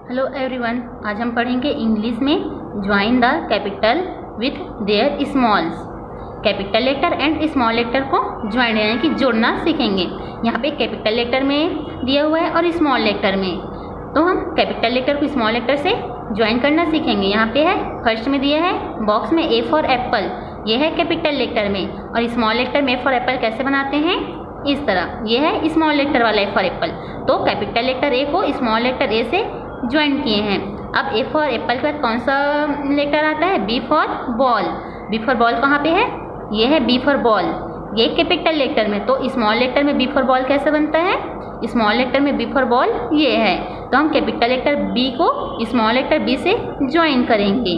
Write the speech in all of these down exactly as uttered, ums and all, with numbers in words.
Hello everyone, आज हम पढ़ेंगे इंग्लिश में join the capital with their smalls. Capital letter and small letter को ज्वाइन यानी कि जोड़ना सीखेंगे। यहाँ पे कैपिटल लेटर में दिया हुआ है और स्मॉल लेटर में, तो हम कैपिटल लेटर को स्मॉल लेटर से ज्वाइन करना सीखेंगे। यहाँ पे है, फर्स्ट में दिया है बॉक्स में ए फॉर एप्पल, ये है कैपिटल लेटर में, और स्मॉल लेटर में ए फॉर एप्पल कैसे बनाते हैं, इस तरह। ये है स्मॉल लेटर वाला ए फॉर एप्पल, तो कैपिटल लेटर ए को स्मॉल लेटर ए से ज्वाइन किए हैं। अब ए फॉर एप्पल के बाद कौन सा लेटर आता है, B for ball. B for ball कहाँ पे है, ये है बी फॉर बॉल, ये कैपिटल लेटर में। तो स्मॉल लेटर में बी फॉर बॉल कैसे बनता है, स्मॉल लेटर में बी फॉर बॉल ये है, तो हम कैपिटल लेटर बी को स्मॉल लेटर बी से ज्वाइन करेंगे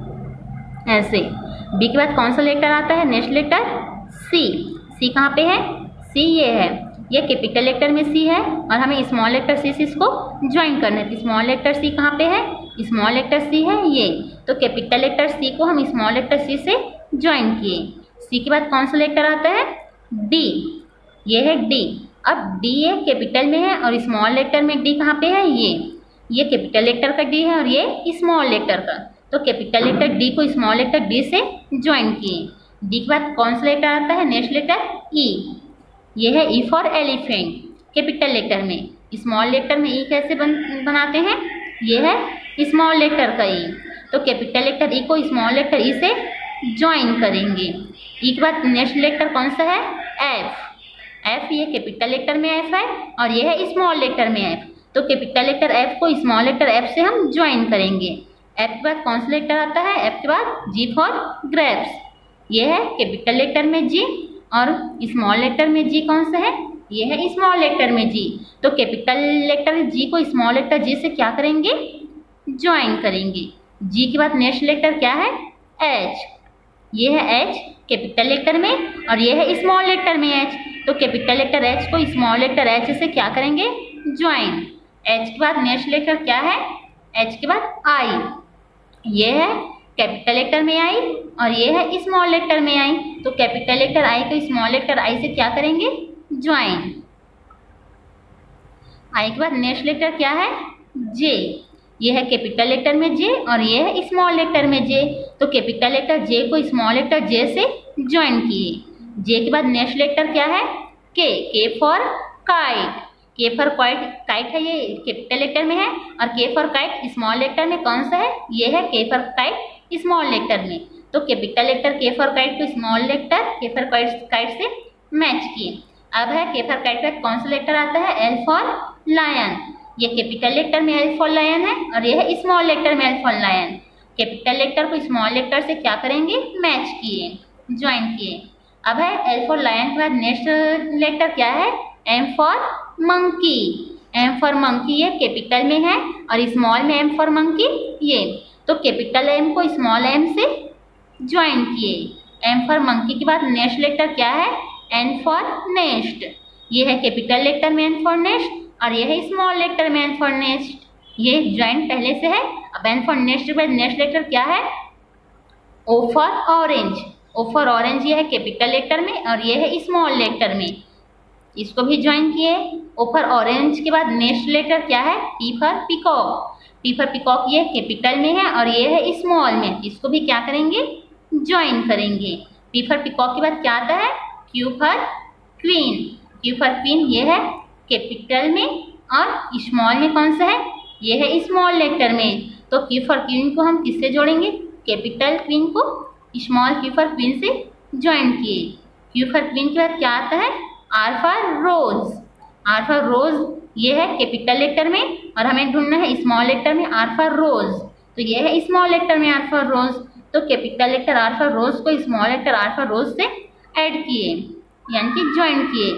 ऐसे। बी के बाद कौन सा लेटर आता है, नेक्स्ट लेटर सी। सी कहाँ पे है, सी ये है, ये कैपिटल लेटर में सी है और हमें स्मॉल लेटर सी से इसको ज्वाइन करना है। तो स्मॉल लेटर सी कहाँ पे है, स्मॉल लेटर सी है ये, तो कैपिटल लेटर सी को हम स्मॉल लेटर सी से ज्वाइन किए। सी के बाद कौन सा लेटर आता है, डी, ये है डी। अब डी ये कैपिटल में है और स्मॉल लेटर में डी कहाँ पे है, ये ये कैपिटल लेटर का डी है और ये स्मॉल लेटर का, तो कैपिटल लेटर डी को स्मॉल लेटर डी से ज्वाइन किए। डी के बाद कौन सा लेटर आता है, नेक्स्ट लेटर ई, ये है E for elephant capital letter में। स्मॉल लेटर में ई कैसे बन बनाते हैं, ये है स्मॉल लेटर का ई, तो कैपिटल लेटर ई को स्मॉल लेटर ई से ज्वाइन करेंगे। ई के बाद नेक्स्ट लेटर कौन सा है, एफ। एफ ये कैपिटल लेटर में एफ है और ये है स्मॉल लेटर में एफ, तो कैपिटल लेटर एफ को स्मॉल लेटर एफ से हम ज्वाइन करेंगे। एफ के बाद कौन सा लेटर आता है, एफ के बाद जी फॉर ग्रेप्स, ये है कैपिटल लेटर में जी और स्मॉल लेटर में जी कौन सा है, ये है स्मॉल लेटर में जी, तो कैपिटल लेटर जी को स्मॉल लेटर जी से क्या करेंगे, ज्वाइन करेंगे। जी के बाद नेक्स्ट लेटर क्या है, एच, ये है एच कैपिटल लेटर में और ये है स्मॉल लेटर में एच, तो कैपिटल लेटर एच को स्मॉल लेटर एच से क्या करेंगे, ज्वाइन। एच के बाद नेक्स्ट लेटर क्या है, एच के बाद आई, ये है कैपिटल लेटर में आई और ये है स्मॉल लेटर में आई, तो कैपिटल लेटर आई को स्मॉल लेटर आई से क्या करेंगे, ज्वाइन। आई के बाद नेक्स्ट लेटर क्या है, जे, ये है कैपिटल लेटर में जे और ये है स्मॉल लेटर में जे, तो कैपिटल लेटर जे को स्मॉल लेटर जे से ज्वाइन किए। जे के बाद नेक्स्ट लेटर क्या है, K, K for kite, K for kite, kite है ये कैपिटल लेटर में है और के फॉर काइट स्मॉल लेटर में कौन सा है, ये है के फॉर काइट स्मॉल लेटर में, तो capital letter K for kite को small letter K for kite से मैच किए। अब है के फॉर काइट में कौन सा लेटर आता है, एल फॉर लायन, ये कैपिटल लेटर में एल फॉर लायन है और ये है स्मॉल लेटर में L for lion, capital letter को स्मॉल लेटर से क्या करेंगे, मैच किए, ज्वाइन किए। अब है एल फॉर लायन के बाद नेक्स्ट लेटर क्या है, M for monkey, M for monkey ये कैपिटल में है और स्मॉल में एम फॉर मंकी ये, तो कैपिटल एम को स्मॉल एम से ज्वाइन किए। एम फॉर मंकी के बाद नेक्स्ट लेटर क्या है, एन फॉर नेस्ट, ये है कैपिटल लेटर में एन फॉर नेस्ट और ये है स्मॉल लेटर में एन फॉर नेस्ट, ये ज्वाइन पहले से है। अब एन फॉर नेस्ट के बाद नेक्स्ट लेटर क्या है, O for orange, O for orange ये है कैपिटल लेटर में और ये है स्मॉल लेटर में, इसको भी ज्वाइन किए। ओ फॉर ऑरेंज के बाद नेक्स्ट लेटर क्या है, P for peacock, P for peacock ये कैपिटल में है और ये है स्मॉल में, इसको भी क्या करेंगे, ज्वाइन करेंगे। पी फॉर पीकॉक के बाद क्या आता है, Q for queen, Q for queen ये है कैपिटल में और स्मॉल में कौन सा है, ये है स्मॉल लेटर में, तो क्यू फॉर क्वीन को हम किससे जोड़ेंगे, कैपिटल क्वीन को स्मॉल क्यू फॉर क्वीन से ज्वाइन किए। क्यू फॉर क्वीन के बाद क्या आता है, R for rose, R for rose ये है कैपिटल लेटर में और हमें ढूंढना है स्मॉल लेटर में आर फॉर रोज, तो ये है स्मॉल लेटर में आर फॉर रोज, तो capital letter R for rose को small letter R for rose से ऐड किए यानी कि ज्वाइन किए।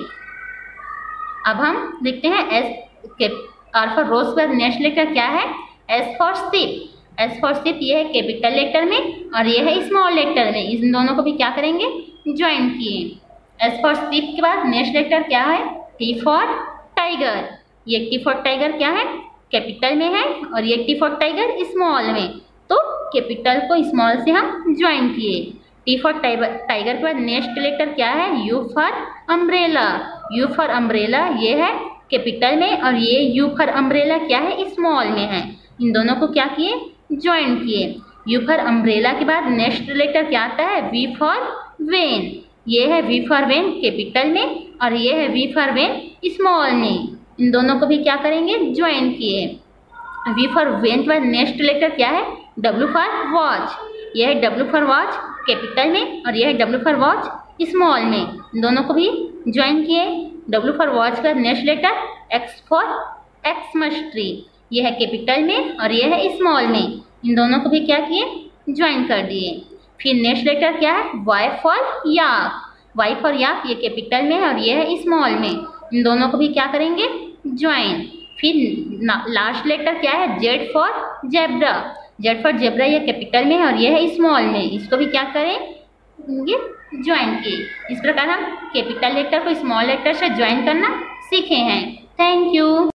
अब हम देखते हैं एस आर फॉर रोज पर नेक्स्ट लेटर क्या है, S for ship, S for ship ये है कैपिटल लेटर में और ये है स्मॉल लेटर में, इन दोनों को भी क्या करेंगे, ज्वाइन किए। एस फॉर शिप के बाद नेक्स्ट लेटर क्या है, टी फॉर टाइगर, ये टी फॉर टाइगर क्या है, कैपिटल में है और ये टी फॉर टाइगर स्मॉल में, तो कैपिटल को स्मॉल से हम ज्वाइन किए। टी फॉर टाइगर के बाद नेक्स्ट लेटर क्या है, U for umbrella, U for umbrella ये है कैपिटल में और ये यू फॉर अम्ब्रेला क्या है, स्मॉल में है, इन दोनों को क्या किए, ज्वाइन किए। यू फॉर अम्ब्रेला के बाद नेक्स्ट लेटर क्या आता है, वी फॉर वेन। ये है वी फॉर वेन कैपिटल में और ये है वी फॉर वेन स्मॉल में। इन दोनों को भी क्या करेंगे, ज्वाइन किए। वी फॉर वेन के बाद नेक्स्ट लेटर क्या है, डब्ल्यू फॉर वॉच। यह है डब्ल्यू फॉर वॉच कैपिटल में और यह है डब्ल्यू फॉर वॉच स्मॉल में। इन दोनों को भी ज्वाइन किए। डब्ल्यू फॉर वॉच का next letter X for Xmas tree. यह है कैपिटल में और यह है स्मॉल में। इन दोनों को भी क्या किए, ज्वाइन कर दिए। फिर नेक्स्ट लेटर क्या है, Y for yak. Y for yak ये कैपिटल में है और यह है स्मॉल में। इन दोनों को भी क्या करेंगे, ज्वाइन। फिर लास्ट लेटर क्या है, Z for zebra. Z for zebra ये कैपिटल में है और यह है स्मॉल में। इसको भी क्या करेंगे, ज्वाइन किए। इस प्रकार हम कैपिटल लेटर को स्मॉल लेटर से ज्वाइन करना सीखे हैं। Thank you.